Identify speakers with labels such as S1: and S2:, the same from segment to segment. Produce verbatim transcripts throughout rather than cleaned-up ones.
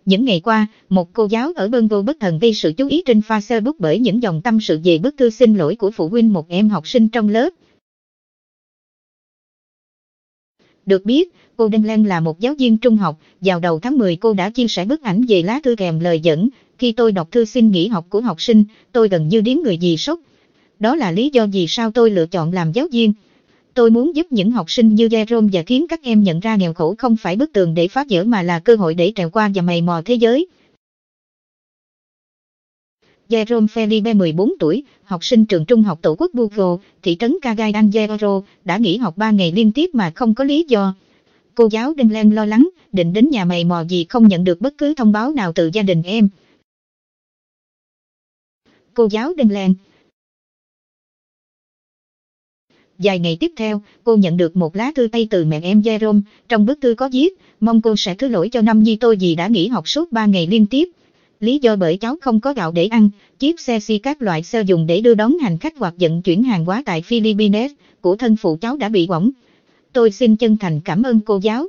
S1: Những ngày qua, một cô giáo ở Bongo bất thần gây sự chú ý trên Facebook bởi những dòng tâm sự về bức thư xin lỗi của phụ huynh một em học sinh trong lớp. Được biết, cô Đinh Lan là một giáo viên trung học, vào đầu tháng mười cô đã chia sẻ bức ảnh về lá thư kèm lời dẫn, khi tôi đọc thư xin nghỉ học của học sinh, tôi gần như điếng người vì sốc. Đó là lý do vì sao tôi lựa chọn làm giáo viên. Tôi muốn giúp những học sinh như Jerome và khiến các em nhận ra nghèo khổ không phải bức tường để phá vỡ mà là cơ hội để trèo qua và mày mò thế giới. Jerome Felipe mười bốn tuổi, học sinh trường trung học Tổ quốc Bugo, thị trấn Cagayan de Oro, đã nghỉ học ba ngày liên tiếp mà không có lý do. Cô giáo Đinh Lan lo lắng, định đến nhà mày mò vì không nhận được bất cứ thông báo nào từ gia đình em. Cô giáo Đinh Lan. Vài ngày tiếp theo, cô nhận được một lá thư tay từ mẹ em Jerome, trong bức thư có viết, mong cô sẽ thứ lỗi cho Nam Nhi tôi vì đã nghỉ học suốt ba ngày liên tiếp. Lý do bởi cháu không có gạo để ăn, chiếc xe xi các loại xe dùng để đưa đón hành khách hoặc vận chuyển hàng hóa tại Philippines, của thân phụ cháu đã bị bỏng. Tôi xin chân thành cảm ơn cô giáo.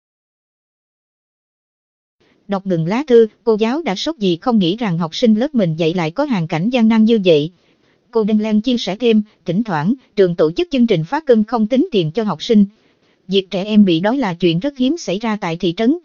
S1: Đọc ngừng lá thư, cô giáo đã sốc vì không nghĩ rằng học sinh lớp mình dạy lại có hoàn cảnh gian nan như vậy. Cô Đinh Lan chia sẻ thêm, thỉnh thoảng, trường tổ chức chương trình phát cơm không tính tiền cho học sinh. Việc trẻ em bị đói là chuyện rất hiếm xảy ra tại thị trấn.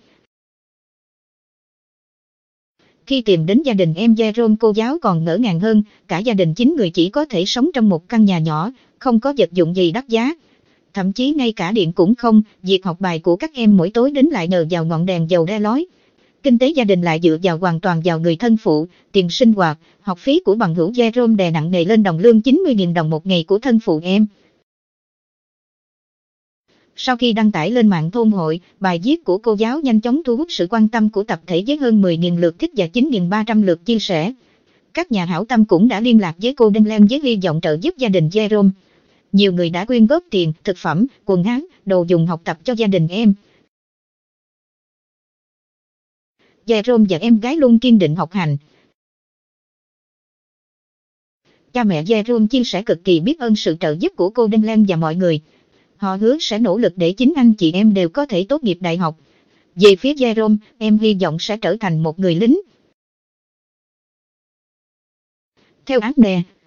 S1: Khi tìm đến gia đình em Jerome, cô giáo còn ngỡ ngàng hơn, cả gia đình chín người chỉ có thể sống trong một căn nhà nhỏ, không có vật dụng gì đắt giá. Thậm chí ngay cả điện cũng không, việc học bài của các em mỗi tối đến lại nhờ vào ngọn đèn dầu le lói. Kinh tế gia đình lại dựa vào hoàn toàn vào người thân phụ, tiền sinh hoạt, học phí của bằng hữu Jerome đè nặng nề lên đồng lương chín mươi nghìn đồng một ngày của thân phụ em. Sau khi đăng tải lên mạng thôn hội, bài viết của cô giáo nhanh chóng thu hút sự quan tâm của tập thể với hơn mười nghìn lượt thích và chín nghìn ba trăm lượt chia sẻ. Các nhà hảo tâm cũng đã liên lạc với cô Đinh Lan với hy vọng trợ giúp gia đình Jerome. Nhiều người đã quyên góp tiền, thực phẩm, quần áo, đồ dùng học tập cho gia đình em. Jerome và em gái luôn kiên định học hành. Cha mẹ Jerome chia sẻ cực kỳ biết ơn sự trợ giúp của cô Đinh Lan và mọi người. Họ hứa sẽ nỗ lực để chính anh chị em đều có thể tốt nghiệp đại học. Về phía Jerome, em hy vọng sẽ trở thành một người lính. Theo Agne,